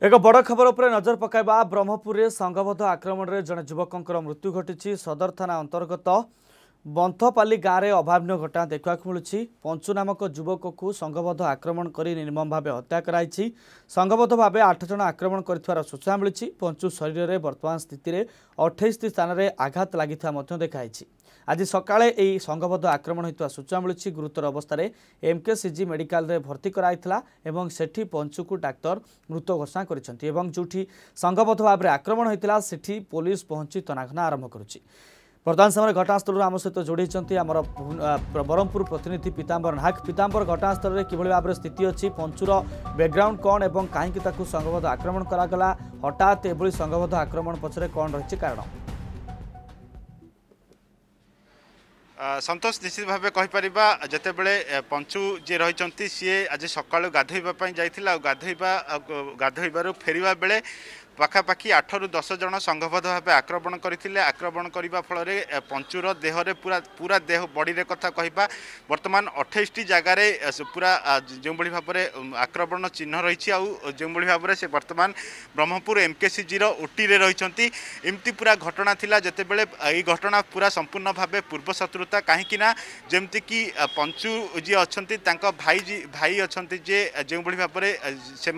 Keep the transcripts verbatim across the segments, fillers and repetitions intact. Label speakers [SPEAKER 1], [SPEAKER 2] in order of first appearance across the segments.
[SPEAKER 1] एक बड़ खबर पर नजर पकाइबा ब्रह्मपुर में संघबद्ध आक्रमण में जड़े युवकों मृत्यु घटी सदर थाना अंतर्गत बंथपाली गाँव में अभावन घटना देखा मिलूँ। पंचु नामक युवक को संघबद्ध आक्रमण कर निर्मम भाव हत्या कराई। संघबद्ध भाव आठ जन आक्रमण कर सूचना मिली। पंचु शरीर में वर्तमान स्थित में अठाईस स्थान में आघात लगी देखाई। आज सकाळे एही संघबद्ध आक्रमण होता सूचना मिली। गुरुतर अवस्था एमकेसीजी मेडिकल रे भर्ती कराइथिला एवं सेठी पंचु को डाक्तर मृत घोषणा करिसेंती एवं जोठी संघबद्ध भाव में आक्रमण होता सेठी पुलिस पहुंची तनाघना आरंभ करुछि। वर्तमान समय घटनास्थल आम सहित जोड़ी आमर ब्रह्मपुर प्रतिनिधि पीताम्बर नाग। पीताम्बर घटनास्थल में किभली भाव स्थिति अच्छी, पंचुर बैकग्राउंड कौन एवं कहीं संघबद्ध आक्रमण करागला, हठात एभली संघबद्ध आक्रमण पछरे कौन रही कारण?
[SPEAKER 2] संतोष निश्चित भाव कहीपर जितेबले पंचु जी रही सी आज सका गाधोवाई जाइए गाधोवा गाधोबार फेरवा बेले पाखापाखि आठ रु दस जन संघबद्ध भाव आक्रमण करते। आक्रमण करने फल पंचुर देहरे पूरा पूरा देह बड़ी कथा कहवा बर्तमान अठाईस टी जगार पूरा जो भाव में आक्रमण चिन्ह रही जो भाव में से बर्तमान ब्रह्मपुर एमकेसीजी ओटी रही एमती पूरा घटना थिला जितेबले यही घटना पूरा संपूर्ण भाव पूर्व शत्रुता कहीं जमती कि पंचु जी अच्छा भाई जी भाई अच्छा जे जो भाव में से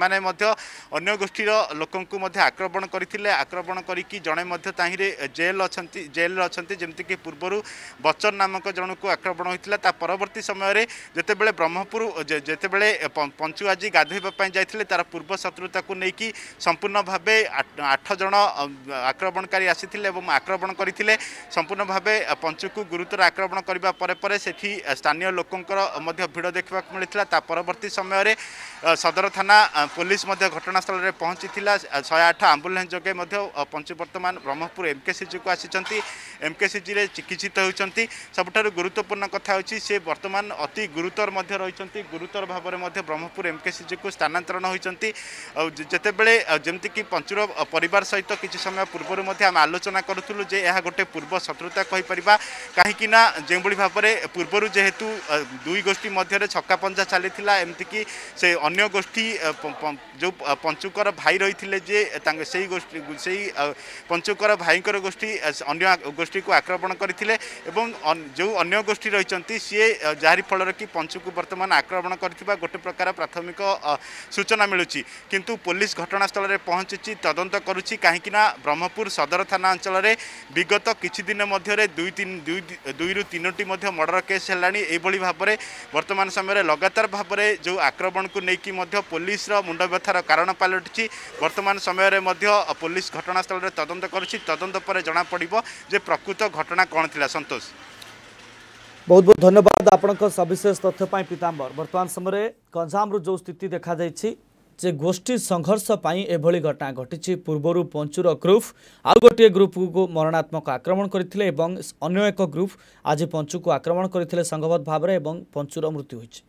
[SPEAKER 2] अन्य गोष्ठीर लोक आक्रमण करथिले। आक्रमण करिकी जणे मध्ये ताहिरे जेल अछंती जेल अछंती जेमति कि पूर्वरु बच्चन नामक जन को आक्रमण होइतिला। ता परवर्ती समय रे जेतेबेले ब्रह्मपुर जेतेबेले पंचु आजी गाधोइबा पई जाइथिले तार पूर्व शत्रुता को नेकी संपूर्ण भाबे आठ जन आक्रमणकारी आसीथिले एवं आक्रमण करथिले। संपूर्ण भाबे पंचु को गुरुतर आक्रमण करबा परे परे सेठी स्थानीय लोकंकर मध्ये भिड़ देखबा मिलिथिला। ता परवर्ती समय रे सदर थाना पुलिस मध्ये घटनास्थल रे पहुंचीथिला। एक सौ आठ आंबुलांस जोगे पंचु बर्तमान ब्रह्मपुर एमकेसीजी को आसी एमकेसीजी रे चिकित्सित होती। सबुठारु गुरुत्वपूर्ण कथा होची से बर्तमान अति गुरुतर मध्ये रहिसंती। गुरुतर भाव में ब्रह्मपुर एमकेसीजी को स्थानांतरण होती। जेतेबेले जेमति कि पंचुर परिवार सहित किछि समय पूर्व मध्ये आम आलोचना करूथुलु जे यह गोटे पूर्व शत्रुता कहि परिबा काहेकि ना जे भली भाव में पूर्व जेहेतु दुई गोष्ठी मध्य छक्का पंजा चलीथिला एमति कि से अन्य गोष्ठी जो पंचुकर भाई रही जे से गोष्ठी से पंचुकर भाईकर गोष्ठी अन्य गोष्ठी को आक्रमण करथिले एवं जो अन्य गोष्ठी रही सी जहारी फल कि पंचु को बर्तमान आक्रमण करथिबा गोटे प्रकार प्राथमिक सूचना मिलुची। किंतु पुलिस घटनास्थल में पहुंची तदंत करुची कहीं ब्रह्मपुर सदर थाना अंचल में विगत किछि दिन मध्य दुई तीन दुई दुई रु तीनोटी मर्डर केस हेलानी एभली भाव में वर्तमान समय लगातार भाव में जो आक्रमण को लेकिन पुलिस मुंड व्यथार कारण पलटि वर्तमान समय रे मध्य पुलिस घटनास्थल में तदंत करुछि। तदंत पर जना पड़िबो जे प्रकृत घटना कौन थिला। संतोष
[SPEAKER 1] बहुत बहुत धन्यवाद आपनक सविशेष तथ्य पाई पीताम्बर। वर्तमान समय गंजाम जो स्थिति देखा जाइछि जे गोष्ठी संघर्ष पाई एभली घटना घटी। पूर्वर पंचुर ग्रुप आउ गोटे ग्रुप को मरणात्मक आक्रमण करथिले एवं अन्य एक ग्रुप आज पंचु को आक्रमण करथिले संघबद्ध भाव में एवं पंचुर मृत्यु होइछि।